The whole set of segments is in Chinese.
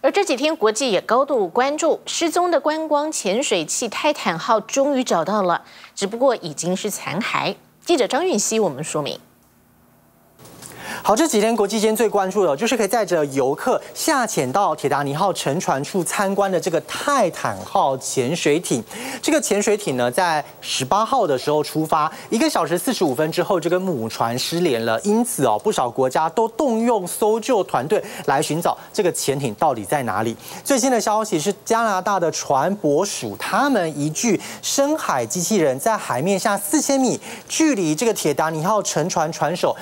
而这几天，国际也高度关注失踪的观光潜水器泰坦号，终于找到了，只不过已经是残骸。记者张运熙我们说明。 好，这几天国际间最关注的就是可以载着游客下潜到铁达尼号沉船处参观的这个泰坦号潜水艇。这个潜水艇呢，在18号的时候出发，1个小时45分之后就跟母船失联了。因此不少国家都动用搜救团队来寻找这个潜艇到底在哪里。最新的消息是，加拿大的船舶署他们一具深海机器人在海面下4000米，距离这个铁达尼号沉船船首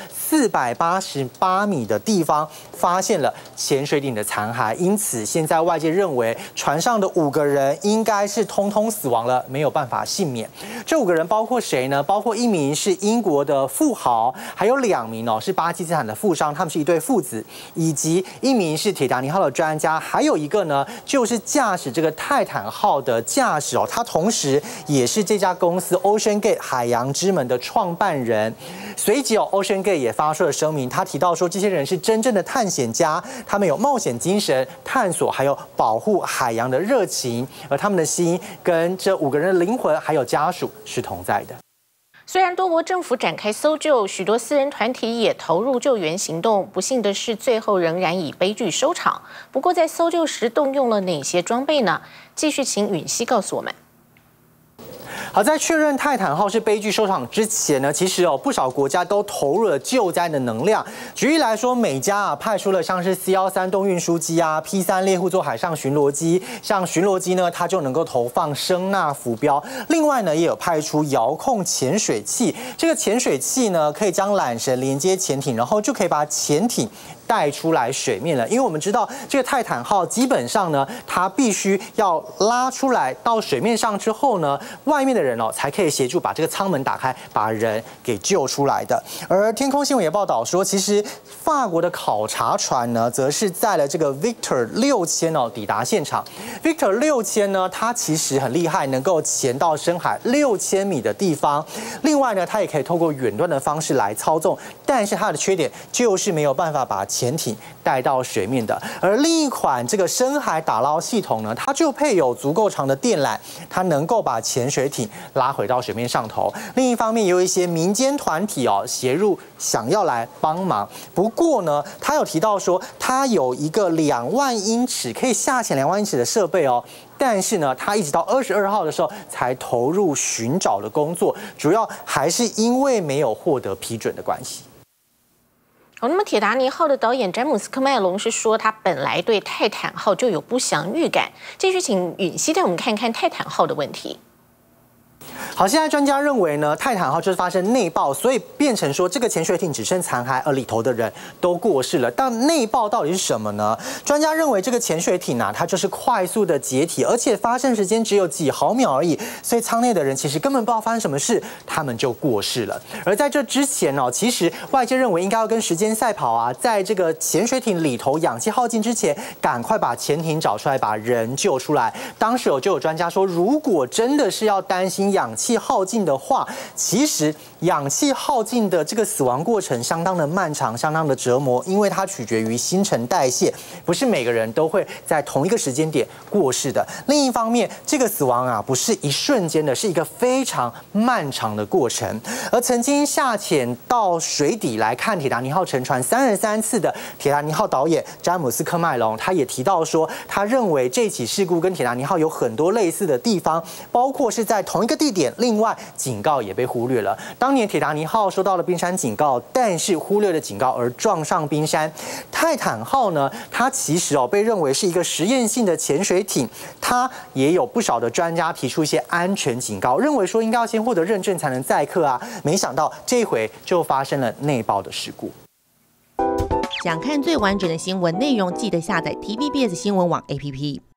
488米的地方发现了潜水艇的残骸，因此现在外界认为船上的5个人应该是通通死亡了，没有办法幸免。这5个人包括谁呢？包括1名是英国的富豪，还有2名是巴基斯坦的富商，他们是一对父子，以及1名是铁达尼号的专家，还有一个呢就是驾驶这个泰坦号的驾驶他同时也是这家公司 OceanGate 海洋之门的创办人。随即OceanGate 也发出了声明，他提到说，这些人是真正的探险家，他们有冒险精神、探索还有保护海洋的热情，而他们的心跟这5个人的灵魂还有家属是同在的。 虽然多国政府展开搜救，许多私人团体也投入救援行动，不幸的是，最后仍然以悲剧收场。不过，在搜救时动用了哪些装备呢？继续请允熙告诉我们。 好，在确认泰坦号是悲剧收场之前呢，其实不少国家都投入了救灾的能量。举例来说，美加派出了像是 C-13动运输机P-3猎户座海上巡逻机，像巡逻机呢，它就能够投放声呐浮标。另外呢，也有派出遥控潜水器，这个潜水器呢，可以将缆绳连接潜艇，然后就可以把潜艇 带出来水面了，因为我们知道这个泰坦号基本上呢，它必须要拉出来到水面上之后呢，外面的人才可以协助把这个舱门打开，把人给救出来的。而天空新闻也报道说，其实法国的考察船呢，则是载了这个 Victor 6000抵达现场。Victor 6000呢，它其实很厉害，能够潜到深海6000米的地方。另外呢，它也可以透过远端的方式来操纵，但是它的缺点就是没有办法把潜艇带到水面的。而另一款这个深海打捞系统呢，它就配有足够长的电缆，它能够把潜水艇拉回到水面上头。另一方面，也有一些民间团体协入，想要来帮忙。不过呢，他有提到说，他有一个2万英尺可以下潜2万英尺的设备但是呢，他一直到22号的时候才投入寻找的工作，主要还是因为没有获得批准的关系。 那么铁达尼号的导演詹姆斯·科麦隆是说，他本来对泰坦号就有不祥预感。继续请允熙带我们看看泰坦号的问题。 好，现在专家认为呢，泰坦号就是发生内爆，所以变成说这个潜水艇只剩残骸，而里头的人都过世了。但内爆到底是什么呢？专家认为这个潜水艇它就是快速的解体，而且发生时间只有几毫秒而已，所以舱内的人其实根本不知道发生什么事，他们就过世了。而在这之前其实外界认为应该要跟时间赛跑在这个潜水艇里头氧气耗尽之前，赶快把潜艇找出来，把人救出来。当时就有专家说，如果真的是要担心氧气耗尽的话，其实氧气耗尽的这个死亡过程相当的漫长，相当的折磨，因为它取决于新陈代谢，不是每个人都会在同一个时间点过世的。另一方面，这个死亡不是一瞬间的，是一个非常漫长的过程。而曾经下潜到水底来看铁达尼号沉船33次的铁达尼号导演詹姆斯·科麦隆，他也提到说，他认为这起事故跟铁达尼号有很多类似的地方，包括是在同一个地点，另外警告也被忽略了。当年铁达尼号收到了冰山警告，但是忽略了警告而撞上冰山。泰坦号呢，它其实被认为是一个实验性的潜水艇，它也有不少的专家提出一些安全警告，认为说应该要先获得认证才能载客没想到这一回就发生了内爆的事故。 想看最完整的新闻内容，记得下载 TVBS 新闻网 APP。